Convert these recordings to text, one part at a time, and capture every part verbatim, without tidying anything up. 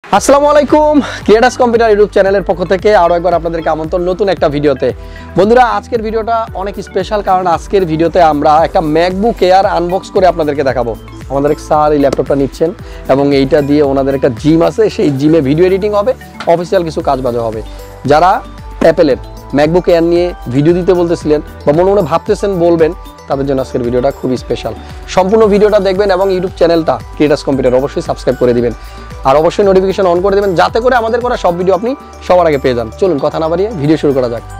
আসসালামু আলাইকুম ক্রিয়েটাস computer YouTube চ্যানেলের পক্ষ থেকে আরো একবার আপনাদেরকে আমন্ত্রণ নতুন একটা ভিডিওতে। বন্ধুরা, আজকের ভিডিওটা অনেক স্পেশাল, কারণ আজকের ভিডিওতে আমরা একটা ম্যাকবুক এয়ার আনবক্স করে আপনাদেরকে দেখাবো। আমাদের এক স্যার এই ল্যাপটপটা নিচ্ছেন এবং এইটা দিয়ে ওনাদের একটা জিম আছে, সেই জিমে ভিডিও এডিটিং হবে, অফিসিয়াল কিছু কাজ বাজও হবে। যারা অ্যাপেলের ম্যাকবুক এয়ার নিয়ে ভিডিও দিতে বলতেছিলেন বা মনে মনে ভাবতেছেন বলবেন, তাদের জন্য আজকের ভিডিওটা খুবই স্পেশাল। সম্পূর্ণ ভিডিওটা দেখবেন এবং ইউটিউব চ্যানেলটা ক্রিয়েটাস কম্পিউটার অবশ্যই সাবস্ক্রাইব করে দিবেন আর অবশ্যই নোটিফিকেশন অন করে দেবেন, যাতে করে আমাদের করা সব ভিডিও আপনি সবার আগে পেয়ে যান। চলুন কথা না বাড়িয়ে ভিডিও শুরু করা যাক।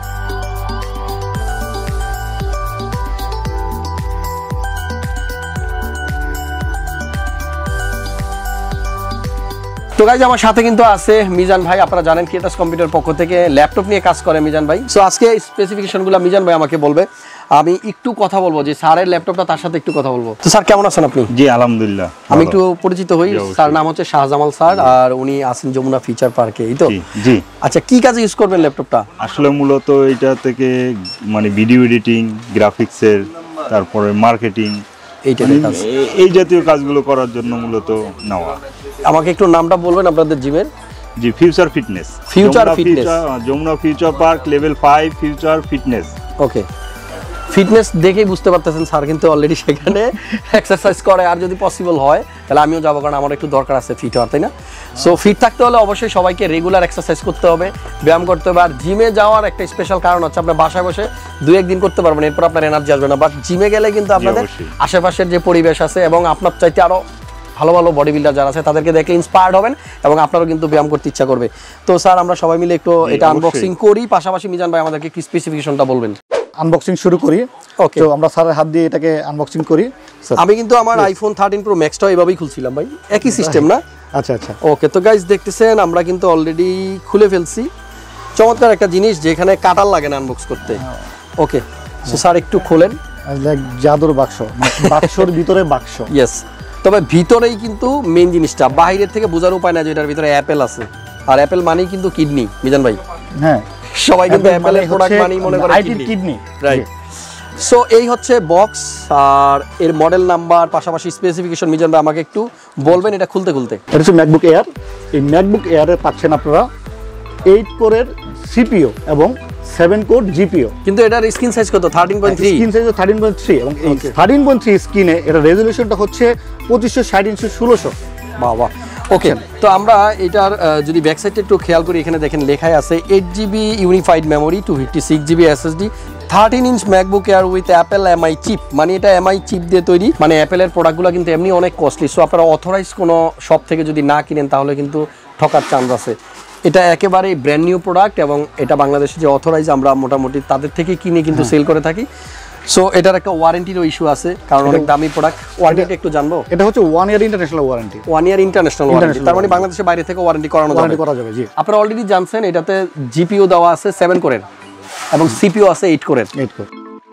তো গাইজ, আমার সাথে কিন্তু আছে মিজান ভাই। আপনারা জানেন ক্রিয়েটাস কম্পিউটার পক্ষ থেকে ল্যাপটপ নিয়ে কাজ করে মিজান ভাই। সো আজকে স্পেসিফিকেশনগুলো মিজান ভাই আমাকে বলবে, আমি একটু কথা বলবো যে স্যারের ল্যাপটপটা, তার সাথে একটু কথা বলবো। তো স্যার কেমন আছেন আপনি? জি আলহামদুলিল্লাহ। আমি একটু পরিচিত হই, স্যার নাম হচ্ছে শাহজামাল স্যার আর উনি আছেন যমুনা ফিচার পার্কে। এই তো জি। আচ্ছা, কি কাজে ইউজ করবেন ল্যাপটপটা? আসলে মূলত এটা থেকে মানে ভিডিও এডিটিং, গ্রাফিক্সের, তারপরে মার্কেটিং, এই জাতীয় কাজগুলো করার জন্য মূলত নেওয়া। আমাকে একটু নামটা বলবেন আপনাদের জিমের? জি, future fitness. Future fitness, Jamuna future park level five future fitness. Okay, fitness দেখেই বুঝতে পারতেছেন স্যার কিন্তু অলরেডি সেখানে এক্সারসাইজ করে। আর যদি পসিবল হয় তাহলে আমিও যাবো, কারণ আমার একটু দরকার আছে ফিট হওয়ার, তাই না? সো ফিট থাকতে হলে অবশ্যই সবাইকে রেগুলার এক্সারসাইজ করতে হবে, ব্যায়াম করতে হবে। আর জিমে যাওয়ার একটা স্পেশাল কারণ হচ্ছে আপনার বাসায় বসে দুই একদিন করতে পারবেন, এরপর আপনার এনার্জি আসবে না। বাট জিমে গেলে কিন্তু আপনাদের আশেপাশের যে পরিবেশ আছে এবং আপনার চাইতে আরও ভালো ভালো বডি বিল্ডার যারা আছে তাদেরকে দেখে ইন্সপায়ার্ড হবেন এবং আপনারও কিন্তু ব্যায়াম করতে ইচ্ছা করবে। তো স্যার, আমরা সবাই মিলে একটু এটা আনবক্সিং করি, পাশাপাশি মিজান ভাই আমাদেরকে কি স্পেসিফিকেশনটা বলবেন। আনবক্সিং শুরু করি। ওকে, তো আমরা স্যারের হাত দিয়ে এটাকে আনবক্সিং করি। আমি কিন্তু আমার আইফোন থার্টিন প্রো ম্যাক্সটা এইভাবেই খুলছিলাম ভাই, একই সিস্টেম না? আচ্ছা আচ্ছা, ওকে। তো গাইজ দেখতেছেন আমরা কিন্তু অলরেডি খুলে ফেলছি। চমৎকার একটা জিনিস, যেখানে কাটার লাগে না আনবক্স করতে। ওকে, সো স্যার একটু খোলেন। জাদুর বাক্স, বাক্সর ভিতরে বাক্স। ইয়েস, তবে ভিতরেই কিন্তু মেইন জিনিসটা, বাইরের থেকে বোঝার উপায় না যে এটার ভিতরে অ্যাপেল আছে। আর অ্যাপেল মানেই কিন্তু কিডনি, মিজান ভাই। হ্যাঁ, সবাই কিন্তু অ্যাপেলের প্রোডাক্ট মানেই মনে করে কিডনি, রাইট? সো এই হচ্ছে বক্স আর এর মডেল নাম্বার, পাশাপাশি স্পেসিফিকেশন মিজান ভাই আমাকে একটু বলবেন এটা খুলতে খুলতে। এটা হচ্ছে ম্যাকবুক এয়ার। এই ম্যাকবুক এয়ারে পাচ্ছেন আপনারা এইট কোরের সিপিইউ এবং সেভেন কোর জিপিইউ। কিন্তু এটার স্ক্রিন সাইজ কত? Thirteen point three. Screen size thirteen point three এবং এই থার্টিন পয়েন্ট থ্রি স্ক্রিনে এটা রেজলিউশনটা হচ্ছে পঁচিশশো ষাট ইঞ্চি ষোলোশো। বাবা, ওকে। তো আমরা এটার যদি ব্যাক সাইডটা একটু খেয়াল করি, এখানে দেখেন লেখাই আছে eight GB unified memory, two fifty six GB SSD, thirteen inch MacBook Air with Apple MI chip. মানে এটা এমআই চিপ দিয়ে তৈরি, মানে অ্যাপেলের প্রোডাক্টগুলো কিন্তু এমনি অনেক কস্টলি। সো আপনারা অথরাইজ কোনো শপ থেকে যদি না কিনেন তাহলে কিন্তু ঠকার চান্স আছে। এটা একেবারেই ব্র্যান্ড নিউ প্রোডাক্ট এবং এটা বাংলাদেশে যে অথরাইজ আমরা মোটামুটি তাদের থেকে কিনে কিন্তু সেল করে থাকি। সো এটার একটা ওয়ারেন্টিরও ইস্যু আছে, কারণ অনেক দামি প্রোডাক্ট। ওয়ারেন্টিটা একটু জানবো? এটা হচ্ছে one year international warranty. One year international warranty, তার মানে বাংলাদেশের বাইরে থেকে ওয়ারেন্টি করানো যাবে। করা যাবে, জি। আপনারা অলরেডি জানছেন এটাতে জিপিইউ দেওয়া আছে সেভেন কোরের এবং সিপিইউ আছে এইট কোরের। Eight core.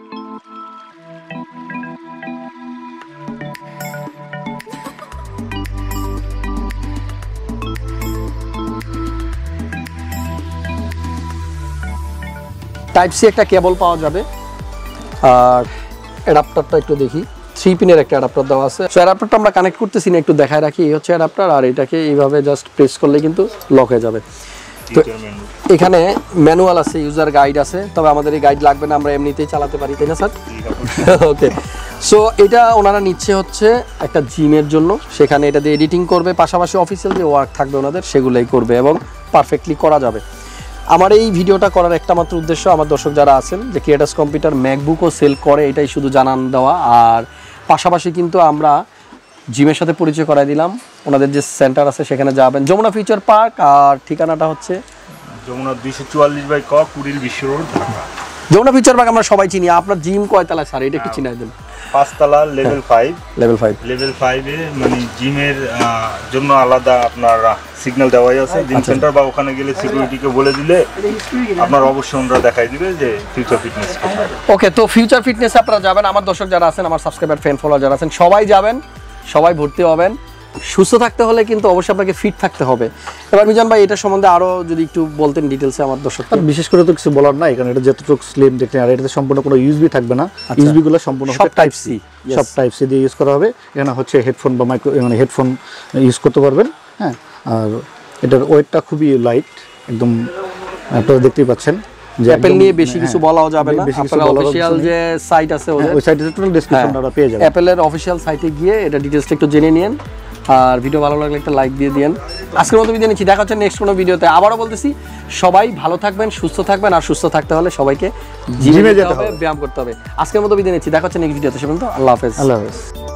টাইপ সি একটা কেবল পাওয়া যাবে আর অ্যাডাপ্টারটা একটু দেখি, থ্রি পিনের একটা অ্যাডাপ্টার দেওয়া আছে। সো অ্যাডাপ্টারটা আমরা কানেক্ট করতেছি না, একটু দেখায় রাখি। এই হচ্ছে অ্যাডাপ্টার আর এটাকে এইভাবে জাস্ট প্রেস করলে কিন্তু লক হয়ে যাবে। তো এখানে ম্যানুয়াল আছে, ইউজার গাইড আছে, তবে আমাদের এই গাইড লাগবে না, আমরা এমনিতেই চালাতে পারি, তাই না স্যার? ওকে, সো এটা ওনারা নিচ্ছে হচ্ছে একটা জিমের জন্য, সেখানে এটা দিয়ে এডিটিং করবে, পাশাপাশি অফিসিয়াল যে ওয়ার্ক থাকবে ওনাদের সেগুলোই করবে এবং পারফেক্টলি করা যাবে। আমার এই ভিডিওটা করার একটা মাত্র উদ্দেশ্য, আমার দর্শক যারা আছেন যে ক্রিয়েটাস কম্পিউটার ম্যাকবুকও সেল করে, এটাই শুধু জানান দেওয়া। আর পাশাপাশি কিন্তু আমরা জিমের সাথে পরিচয় করাই দিলাম। ওনাদের যে সেন্টার আছে সেখানে যাবেন, যমুনা ফিউচার পার্ক, আর ঠিকানাটা হচ্ছে যমুনা দুইশো চুয়াল্লিশ বাই ক, Kuril Bishwa road, Dhaka. Jamuna future park আমরা সবাই চিনি। আপনার জিম কয়তলা স্যার, এটা একটু চিনাই দেন? পাঁচতলা, level five. Level five level ফাইভে মানে জিমের জন্য আলাদা আপনার সিগন্যাল দেওয়াই আছে। জিম সেন্টার বা ওখানে গেলে সিকিউরিটিকে বলে দিলে আপনার অবশ্যই ওনারা দেখাই দিবে যে ফিউচার ফিটনেস কোথায়। ওকে, তো ফিউচার ফিটনেস আপনারা যাবেন। আমার দর্শক যারা আছেন, আমার সাবস্ক্রাইবার, ফ্রেন্ড, ফলোয়ার যারা আছেন, সবাই যাবেন, সবাই ভর্তি হবেন। সুস্থ থাকতে হলে কিন্তু অবশ্যই আপনাকে ফিট থাকতে হবে। এবার মিজান ভাই এটা সম্বন্ধে আরো যদি একটু বলতেন ডিটেইলসে আমার দর্শক। বিশেষ করে তো কিছু বলার নাই, কারণ এটা যতটুকু স্লিম দেখতে, আর এটাতে সম্পূর্ণ কোনো ইউএসবি থাকবে না। ইউএসবি গুলো সম্পূর্ণ সব টাইপ সি, সব টাইপ সি দিয়ে ইউজ করা হবে। এখানে হচ্ছে হেডফোন বা মাইক্রো মানে হেডফোন ইউজ করতে পারবেন। হ্যাঁ, আর এটার ওয়েটটা খুবই লাইট, একদম আপনারা দেখতেই পাচ্ছেন যে অ্যাপল নিয়ে বেশি কিছু বলাও যাবে না, আপনারা অফিশিয়াল যে সাইট আছে ওদের ওই সাইটে টোটাল ডেসক্রিপশন আপনারা পেয়ে যাবেন। অ্যাপলের অফিশিয়াল সাইটে গিয়ে এটা ডিটেইলসটা একটু জেনে নিন, আর ভিডিও ভালো লাগলে একটা লাইক দিয়ে দিন। আজকের মতো বিদায় নিচ্ছি, দেখা হচ্ছে নেক্সট কোনো ভিডিওতে। আবারও বলতেছি, সবাই ভালো থাকবেন, সুস্থ থাকবেন, আর সুস্থ থাকতে হলে সবাইকে জিমে যেতে হবে, ব্যায়াম করতে হবে। আজকের মতো বিদায় নিচ্ছি, দেখা হচ্ছে নেক্সট ভিডিওতে। সে পর্যন্ত আল্লাহ হাফেজ। আল্লাহ হাফেজ।